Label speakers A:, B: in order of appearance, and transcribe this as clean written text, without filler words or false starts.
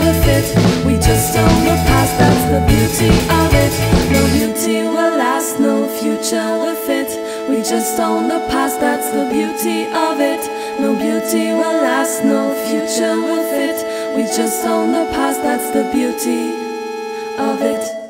A: with it. We just own the past, that's the beauty of it. No beauty will last, no future with it. We just own the past, that's the beauty of it. No beauty will last, no future with it. We just own the past, that's the beauty of it.